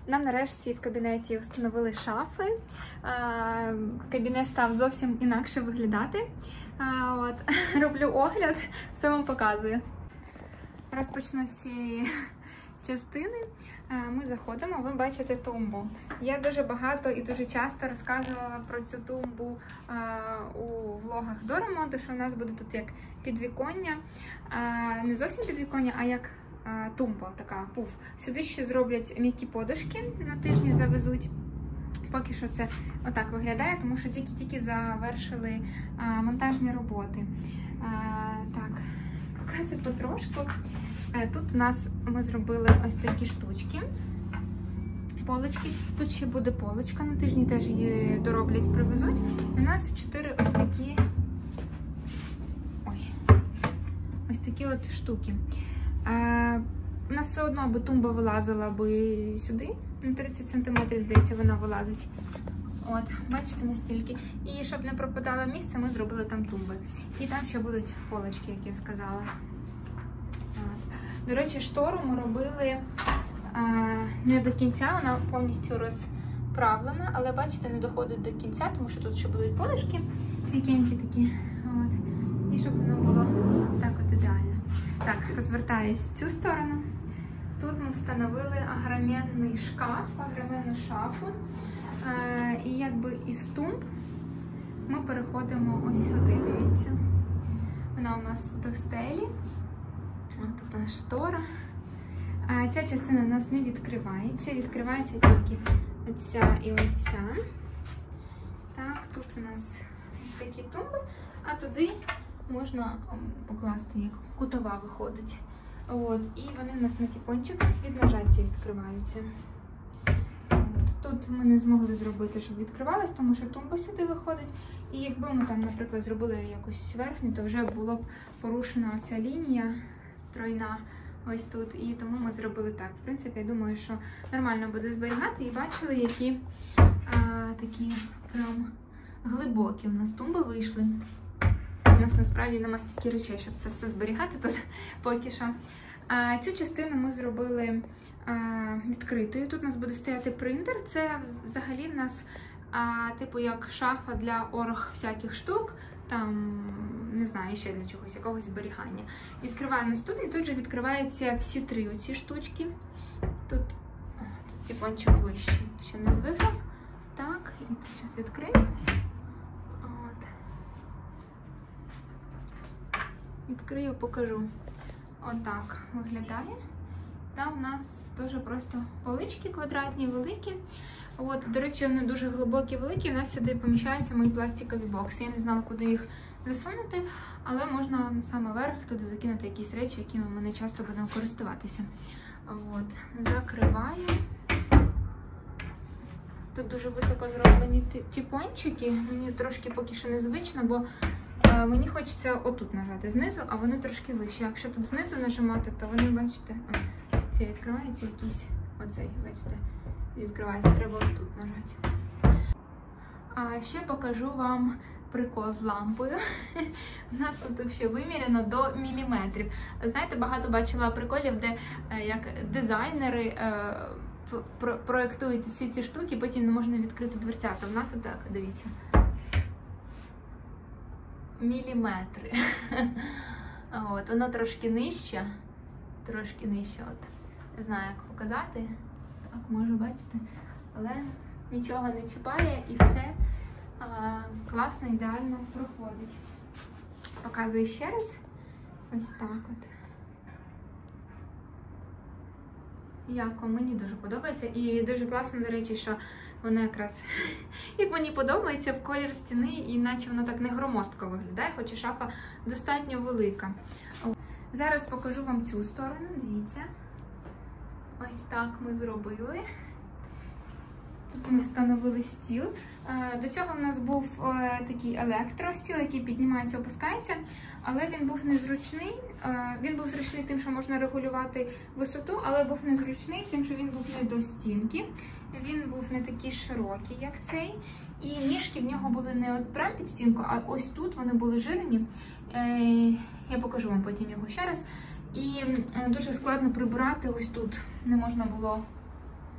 Нам нарешті в кабінеті встановили шафи. Кабінет став зовсім інакше виглядати. Роблю огляд, все вам показую. Розпочну з цієї частини. Ми заходимо, ви бачите тумбу. Я дуже багато і дуже часто розказувала про цю тумбу у влогах до ремонту, що у нас буде тут як підвіконня. Не зовсім підвіконня, а як тумба така, пуф. Сюди ще зроблять м'які подушки, на тижні завезуть. Поки що це отак виглядає, тому що тільки-тільки завершили монтажні роботи. Так, показую потрошку. Тут у нас ми зробили ось такі штучки, полочки. Тут ще буде полочка, на тижні теж її дороблять, привезуть. І у нас 4 ось такі от штуки. У нас все одно би тумба вилазила би сюди, на 30 см, здається, вона вилазить. От, бачите, настільки. І щоб не пропадало місце, ми зробили там тумби. І там ще будуть полочки, як я сказала. От. До речі, штору ми робили не до кінця, вона повністю розправлена, але, бачите, не доходить до кінця, тому що тут ще будуть полочки, м'якенькі такі. От. І щоб воно було так от ідеально. Так, розвертаюсь в цю сторону. Тут ми встановили агроменний шкаф, агроменну шафу. І якби із тумб ми переходимо ось сюди, дивіться. Вона у нас до стелі. Ось тут штора. Ця частина у нас не відкривається. Відкривається тільки оця і оця. Так, тут у нас ось такі тумби, а туди можна покласти їх. Кутова виходить. От, і вони у нас на тіпончиках від нажаття відкриваються. От, тут ми не змогли зробити, щоб відкривалось, тому що тумба сюди виходить. І якби ми там, наприклад, зробили якусь верхню, то вже було б порушена оця лінія тройна ось тут. І тому ми зробили так. В принципі, я думаю, що нормально буде зберігати. І бачили, які такі прям глибокі у нас тумби вийшли. У нас насправді нема стільки речей, щоб це все зберігати тут поки що. Цю частину ми зробили відкритою. Тут у нас буде стояти принтер. Це взагалі в нас типу як шафа для всяких штук. Там, не знаю, ще для чогось, якогось зберігання. Відкриваю наступний, тут же відкриваються всі 3 оці штучки. Тут тіпончик вищий, ще не звикла. Так, і тут зараз відкрию. Відкрию, покажу. Отак виглядає. Там у нас дуже просто полички квадратні, великі. От, до речі, вони дуже глибокі, великі. У нас сюди поміщаються мої пластикові бокси. Я не знала, куди їх засунути, але можна саме вверх туди закинути якісь речі, якими ми не часто будемо користуватися. От, закриваю. Тут дуже високо зроблені тіпончики. Мені трошки поки що незвично, бо мені хочеться отут нажати знизу, а вони трошки вищі. Якщо тут знизу нажимати, то вони, бачите, ці відкриваються якісь, оцей, бачите, відкривається, треба отут нажати. А ще покажу вам прикол з лампою. У нас тут ще виміряно до міліметрів. Знаєте, багато бачила приколів, де як дизайнери проєктують всі ці штуки, потім не можна відкрити дверцята. У нас отак, дивіться. Міліметри. От, воно трошки нижче. От. Не знаю, як показати. Так, можу бачити. Але нічого не чіпає і все класно, ідеально проходить. Показую ще раз. Ось так от. Яко, мені дуже подобається. І дуже класно, до речі, що воно якраз, як мені подобається, в колір стіни, іначе воно так не громоздко виглядає, хоч і шафа достатньо велика. Зараз покажу вам цю сторону, дивіться. Ось так ми зробили. Тут ми встановили стіл. До цього в нас був такий електростіл, який піднімається, опускається, але він був незручний. Він був зручний тим, що можна регулювати висоту, але був незручний тим, що він був не до стінки. Він був не такий широкий, як цей. І ніжки в нього були не от прямо під стінку, а ось тут вони були жирені. Я покажу вам потім його ще раз. І дуже складно прибирати ось тут. Не можна було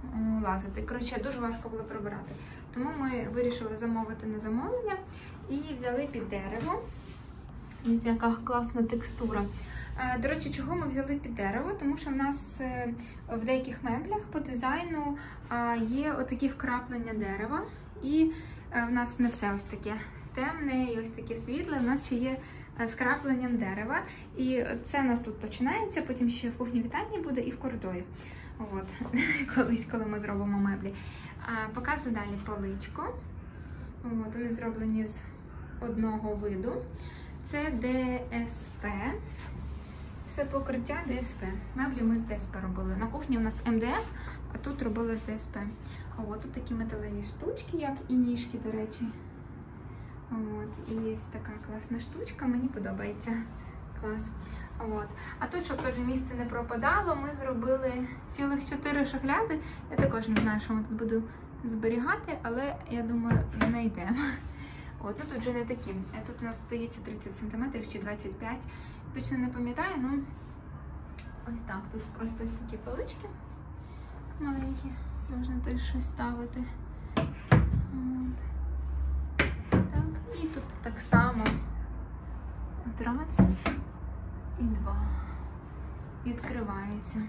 лазити. Коротше, дуже важко було прибирати. Тому ми вирішили замовити на замовлення і взяли під дерево. Дивіться, яка класна текстура. До речі, чого ми взяли під дерево? Тому що в нас в деяких меблях по дизайну є отакі вкраплення дерева. І в нас не все ось таке темне і ось таке світле. В нас ще є з крапленням дерева. І це у нас тут починається, потім ще в кухні-вітальні буде і в коридорі. От, колись, коли ми зробимо меблі. Показую далі поличку. От, вони зроблені з одного виду. Це ДСП. Все покриття ДСП. Меблі ми з ДСП робили. На кухні у нас МДФ, а тут робили з ДСП. О, тут такі металеві штучки, як і ніжки, до речі. От, і є така класна штучка, мені подобається. Клас. От. А тут, щоб теж місце не пропадало, ми зробили цілих 4 шухляди. Я також не знаю, що ми тут буду зберігати, але я думаю, знайдемо. От, ну тут вже не такі. Тут у нас стається 30 см чи 25 см. Точно не пам'ятаю, ну ось так. Тут просто ось такі полички маленькі. Можна теж щось ставити. От. Так, і тут так само. От раз і два. Відкривається.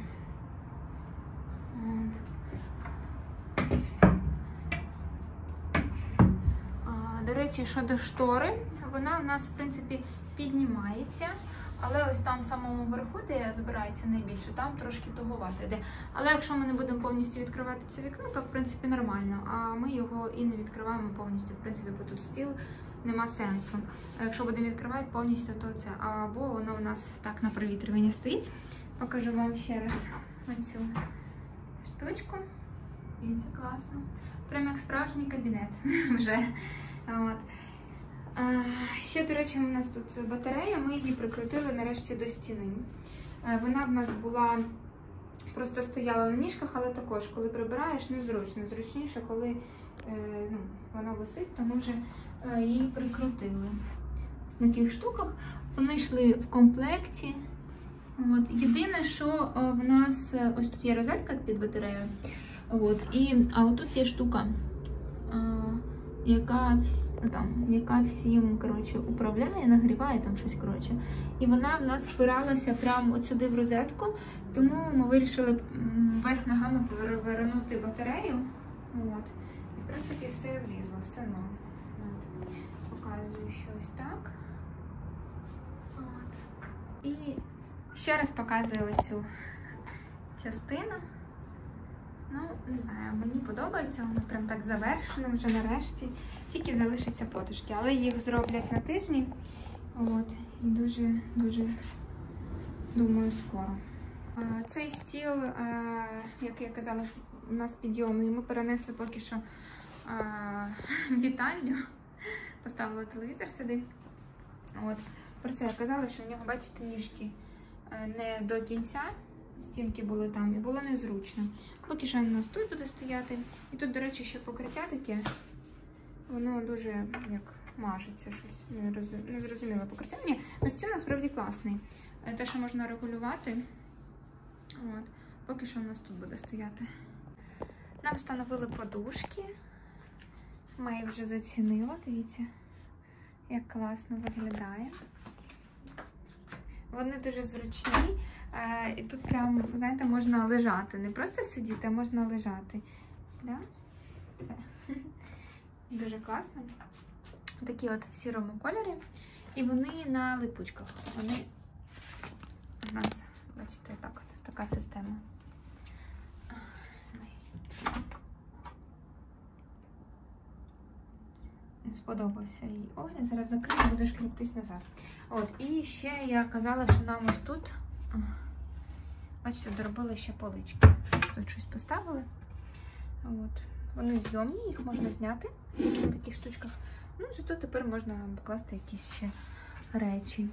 От. До речі, щодо штори, вона у нас, в принципі, піднімається, але ось там в самому верху, де збирається найбільше, там трошки туговато йде. Але якщо ми не будемо повністю відкривати це вікно, то, в принципі, нормально. А ми його і не відкриваємо повністю, в принципі, бо тут стіл, нема сенсу. А якщо будемо відкривати повністю, то це. Або воно у нас так на провітрювання стоїть. Покажу вам ще раз оцю штучку. І це класно. Прямо як справжній кабінет вже. От. Ще, до речі, у нас тут батарея, ми її прикрутили нарешті до стіни. Вона в нас була, просто стояла на ніжках, але також, коли прибираєш, незручно. Зручніше, коли вона висить, тому вже її прикрутили. Ось на таких штуках. Вони йшли в комплекті. От. Єдине, що в нас, ось тут є розетка під батареєю. От. А отут є штука, яка всім, коротше, управляє, нагріває там щось, коротше. І вона в нас впиралася прямо от сюди в розетку, тому ми вирішили вверх ногами перевернути батарею. От. І, в принципі, все влізло, все норм. Показую, що ось так. От. І ще раз показую оцю частину. Ну, не знаю, мені подобається, воно прям так завершено вже нарешті. Тільки залишаться потушки, але їх зроблять на тижні. От, і дуже, думаю, скоро. Цей стіл, як я казала, у нас підйомний. Ми перенесли поки що в вітальню. Поставила телевізор сюди. От. Про це я казала, що в нього, бачите, ніжки не до кінця. Стінки були там і було незручно. Поки що у нас тут буде стояти. І тут, до речі, ще покриття таке. Воно дуже як мажеться, щось незрозуміле покриття. Ні, ну стіл насправді класний. Те, що можна регулювати. От. Поки що у нас тут буде стояти. Нам встановили подушки. Ми вже зацінила, дивіться, як класно виглядає. Вони дуже зручні. І тут прям, знаєте, можна лежати. Не просто сидіти, а можна лежати. Да? Все. Дуже класно. Такі от в сірому кольорі. І вони на липучках. Вони у нас, бачите, так от, така система. Сподобався їй огляд. Зараз закрию, буду шкребтись назад. От, і ще я казала, що нам ось тут, бачите, доробили ще полички. Тут щось поставили. От. Вони зйомні, їх можна зняти на таких штучках. Ну, зато тепер можна покласти якісь ще речі.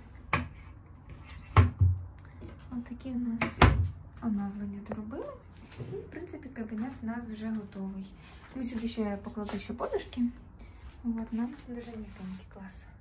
Ось такі у нас оновлення доробили. І, в принципі, кабінет у нас вже готовий. Ми сюди ще покладу ще подушки. От, нам дуже м'якенький, клас.